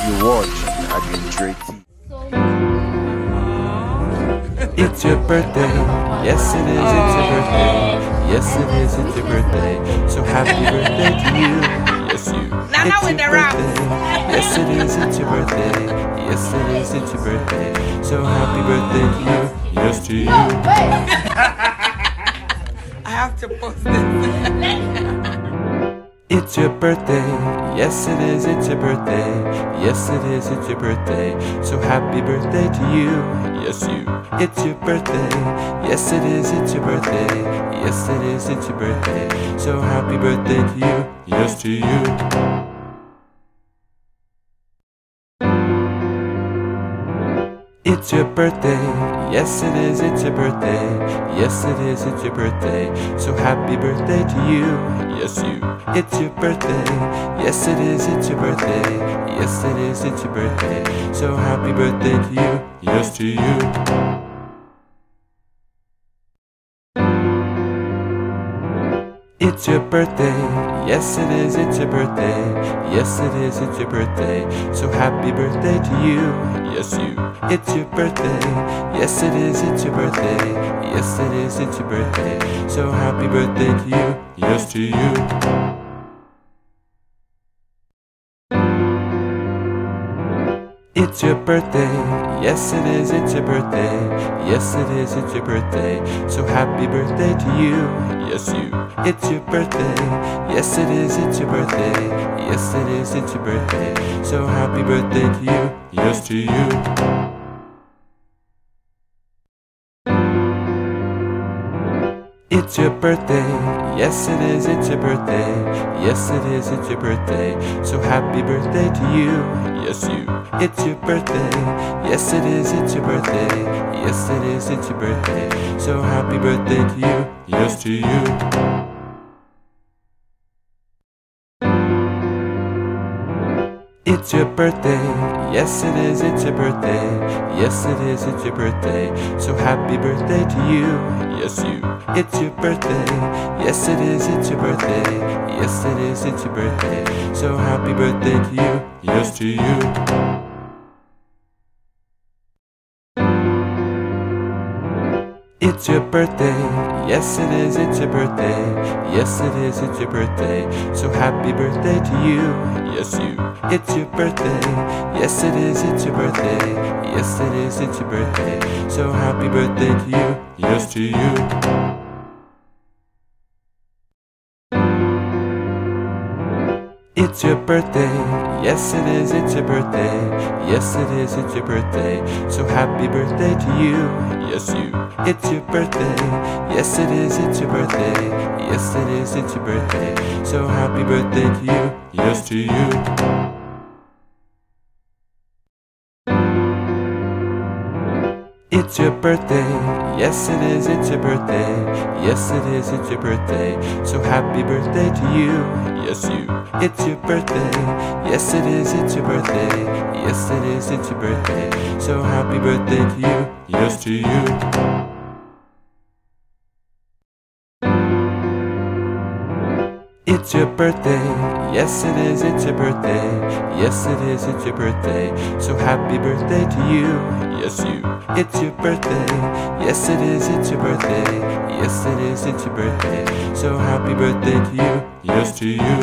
You watch Amihere TV. It's your birthday, yes it is, it's your birthday. Yes it is, it's your birthday. So happy birthday to you. Yes you. It's your birthday. Yes it is, it's your birthday. Yes it is, it's your birthday. So happy birthday to you. Yes to you. I have to post this. It's your birthday, yes it is, it's your birthday. Yes it is, it's your birthday. So happy birthday to you. Yes you. It's your birthday, yes it is, it's your birthday. Yes it is, it's your birthday. So happy birthday to you. Yes to you. It's your birthday, yes it is, it's your birthday. Yes it is, it's your birthday. So happy birthday to you. Yes you. It's your birthday, yes it is, it's your birthday. Yes it is, it's your birthday. So happy birthday to you. Yes to you. It's your birthday, yes it is, it's your birthday. Yes it is, it's your birthday. So happy birthday to you. Yes you. It's your birthday, yes it is, it's your birthday. Yes it is, it's your birthday. So happy birthday to you. Yes to you. It's your birthday, yes it is, it's your birthday. Yes it is, it's your birthday. So happy birthday to you. Yes you. It's your birthday, yes it is, it's your birthday. Yes it is, it's your birthday. So happy birthday to you. Yes to you. It's your birthday, yes it is, it's your birthday. Yes it is, it's your birthday. So happy birthday to you. Yes you. It's your birthday, yes it is, it's your birthday. Yes it is, it's your birthday. So happy birthday to you. Yes to you. It's your birthday, yes it is, it's your birthday. Yes it is, it's your birthday. So happy birthday to you. Yes you. It's your birthday, yes it is, it's your birthday. Yes it is, it's your birthday. So happy birthday to you. Yes to you. It's your birthday, yes it is, it's your birthday. Yes it is, it's your birthday. So happy birthday to you. Yes you. It's your birthday, yes it is, it's your birthday. Yes it is, it's your birthday. So happy birthday to you. Yes to you. It's your birthday, yes it is, it's your birthday. Yes it is, it's your birthday. So happy birthday to you. Yes you. It's your birthday, yes it is, it's your birthday. Yes it is, it's your birthday. So happy birthday to you. Yes to you. It's your birthday, yes it is, it's your birthday. Yes it is, it's your birthday. So happy birthday to you. Yes you. It's your birthday, yes it is, it's your birthday. Yes it is, it's your birthday. So happy birthday to you. Yes to you. It's your birthday, yes it is, it's your birthday. Yes it is, it's your birthday. So happy birthday to you. Yes you. It's your birthday, yes it is, it's your birthday. Yes it is, it's your birthday. So happy birthday to you. Yes to you.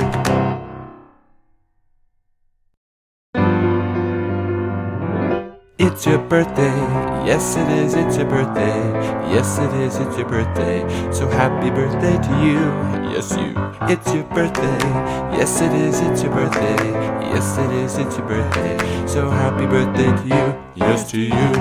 It's your birthday, yes it is, it's your birthday. Yes it is, it's your birthday. So happy birthday to you. Yes you. It's your birthday, yes it is, it's your birthday. Yes it is, it's your birthday. So happy birthday to you. Yes to you.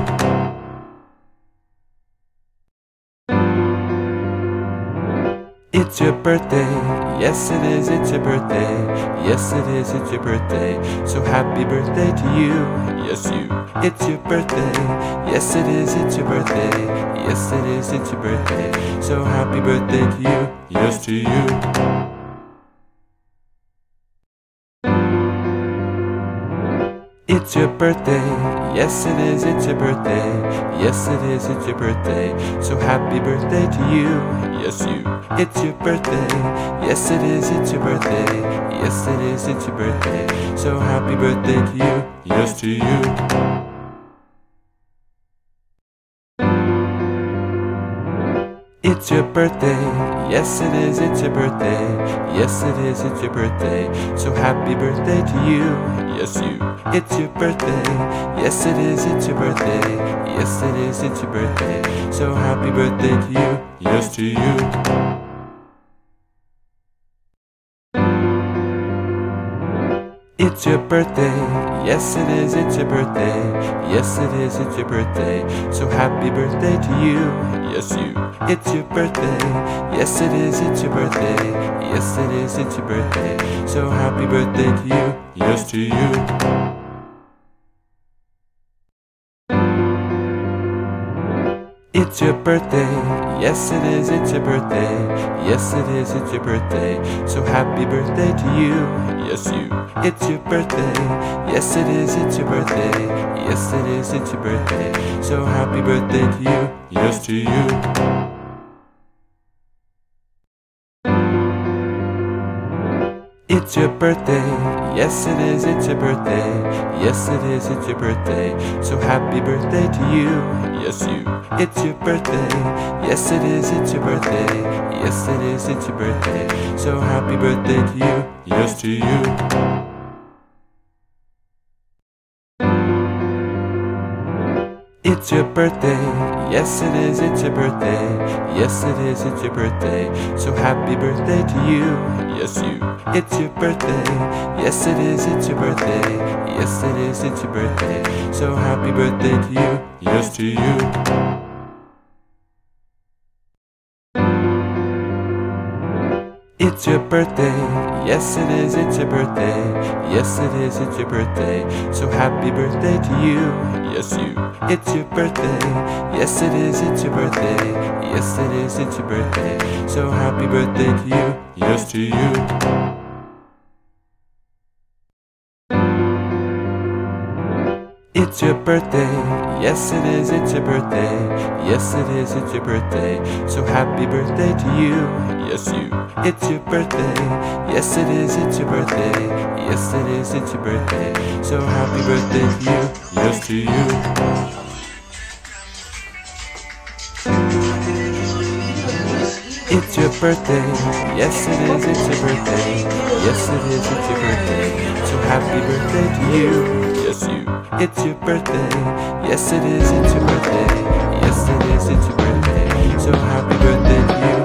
It's your birthday, yes it is, it's your birthday. Yes it is, it's your birthday. So happy birthday to you. Yes you. It's your birthday, yes it is, it's your birthday. Yes it is, it's your birthday. So happy birthday to you. Yes to you. It's your birthday, yes it is, it's your birthday. Yes it is, it's your birthday. So happy birthday to you, yes you. It's your birthday, yes it is, it's your birthday. Yes it is, it's your birthday. So happy birthday to you, yes to you. It's your birthday, yes it is, it's your birthday. Yes it is, it's your birthday. So happy birthday to you, yes you. It's your birthday, yes it is, it's your birthday. Yes it is, it's your birthday. So happy birthday to you, yes to you. It's your birthday, yes it is, it's your birthday. Yes it is, it's your birthday. So happy birthday to you, yes you. It's your birthday, yes it is, it's your birthday. Yes it is, it's your birthday. So happy birthday to you, yes to you. It's your birthday, yes it is, it's your birthday. Yes it is, it's your birthday. So happy birthday to you, yes you. It's your birthday, yes it is, it's your birthday. Yes it is, it's your birthday. So happy birthday to you, yes to you. It's your birthday, yes it is, it's your birthday. Yes it is, it's your birthday. So happy birthday to you, yes you. It's your birthday, yes it is, it's your birthday. Yes it is, it's your birthday. So happy birthday to you, yes to you. It's your birthday, yes it is, it's your birthday. Yes it is, it's your birthday. So happy birthday to you, yes you. It's your birthday, yes it is, it's your birthday. Yes it is, it's your birthday. So happy birthday to you, yes to you. It's your birthday, yes it is, it's your birthday. Yes it is, it's your birthday. So happy birthday to you, yes you. It's your birthday, yes it is, it's your birthday. Yes it is, it's your birthday. So happy birthday to you, yes to you. It's your birthday, yes it is, it's your birthday. Yes it is, it's your birthday. So happy birthday to you, yes you. It's your birthday, yes it is, it's your birthday. Yes it is, it's your birthday. So happy birthday to you, yes to you. It's your birthday, yes it is, it's your birthday. Yes it is, it's your birthday. So happy birthday to you, yes you. It's your birthday, yes it is, it's your birthday. Yes it is, it's your birthday. So happy birthday to you.